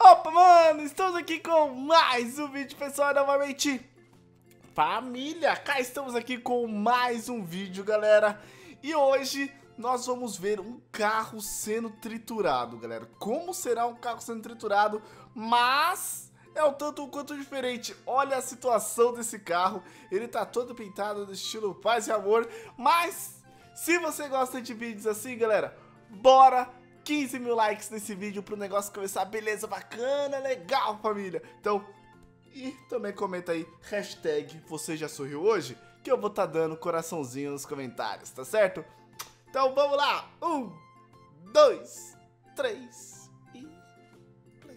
Opa, mano, estamos aqui com mais um vídeo, pessoal, novamente. Família, cá estamos aqui com mais um vídeo, galera. E hoje nós vamos ver um carro sendo triturado, galera. Como será um carro sendo triturado, mas é um tanto quanto diferente. Olha a situação desse carro, ele tá todo pintado do estilo paz e amor. Mas se você gosta de vídeos assim, galera, bora 15 mil likes nesse vídeo pro negócio começar, beleza, bacana, legal, família. Então, e também comenta aí, hashtag você já sorriu hoje, que eu vou tá dando coraçãozinho nos comentários, tá certo? Então vamos lá, 1, 2, 3 e play.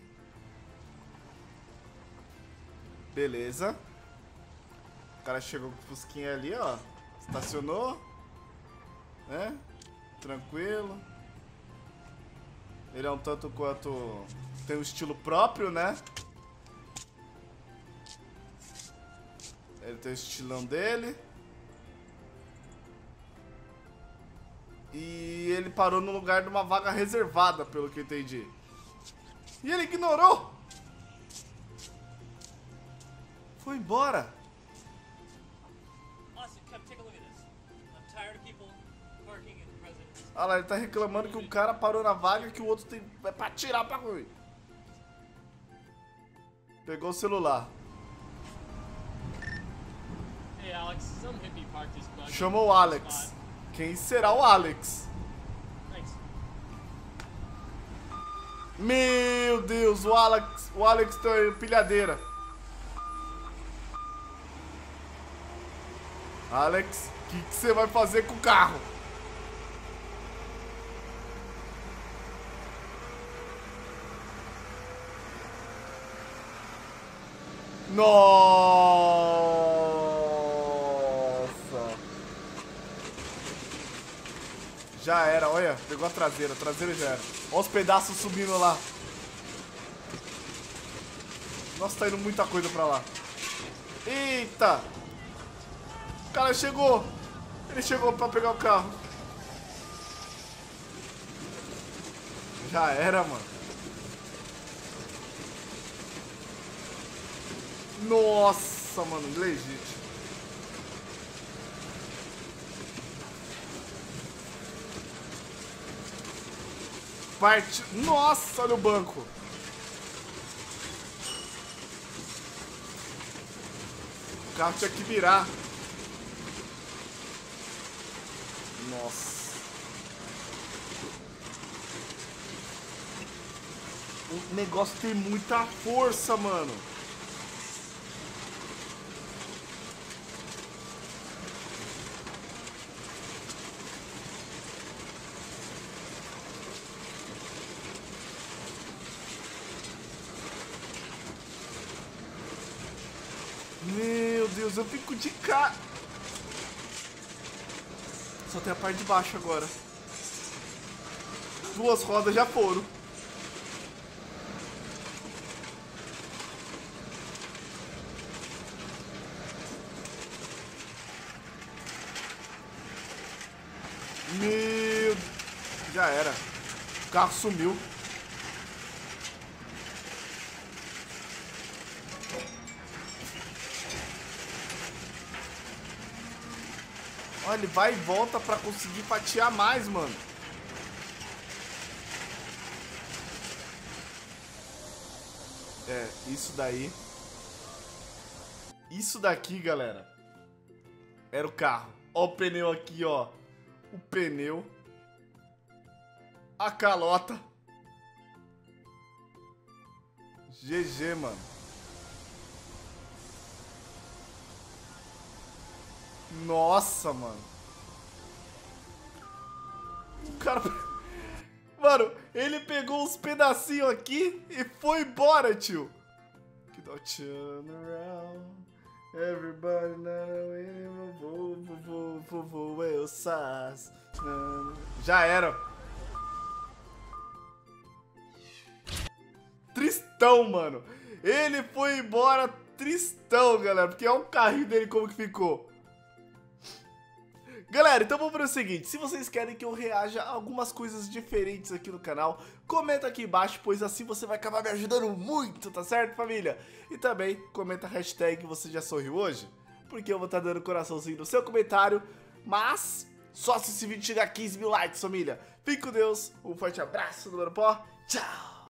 Beleza. O cara chegou com o fusquinha ali, ó, estacionou, né, tranquilo. Ele é um tanto quanto tem um estilo próprio, né? Ele tem o estilão dele. E ele parou no lugar de uma vaga reservada, pelo que eu entendi. E ele ignorou. Foi embora. Olha lá, ele tá reclamando que o cara parou na vaga que o outro tem é pra tirar pra ruim. Pegou o celular. Chamou o Alex. Quem será o Alex? Meu Deus, o Alex tá em pilhadeira. Alex, o que você vai fazer com o carro? Nossa! Já era, olha, pegou a traseira já era. Olha os pedaços subindo lá. Nossa, tá indo muita coisa pra lá. Eita! O cara chegou! Ele chegou pra pegar o carro. Já era, mano. Nossa, mano, legítimo. Parte. Nossa, olha o banco. O carro tinha que virar. Nossa. O negócio tem muita força, mano. Meu Deus, eu fico de cara. Só tem a parte de baixo agora. Duas rodas já foram. Meu... Já era. O carro sumiu. Olha, ele vai e volta pra conseguir fatiar mais, mano. É, isso daí. Isso daqui, galera, era o carro. Ó o pneu aqui, ó. O pneu. A calota. GG, mano. Nossa, mano. O cara... Mano, ele pegou uns pedacinhos aqui e foi embora, tio. Que dá o turn around. Everybody now eu sas. Já era. Tristão, mano. Ele foi embora tristão, galera. Porque olha o carrinho dele como que ficou. Galera, então vamos para o seguinte, se vocês querem que eu reaja a algumas coisas diferentes aqui no canal, comenta aqui embaixo, pois assim você vai acabar me ajudando muito, tá certo, família? E também comenta a hashtag você já sorriu hoje, porque eu vou estar dando coraçãozinho no seu comentário, mas só se esse vídeo chegar a 15 mil likes, família. Fique com Deus, um forte abraço do Mano Pó, tchau!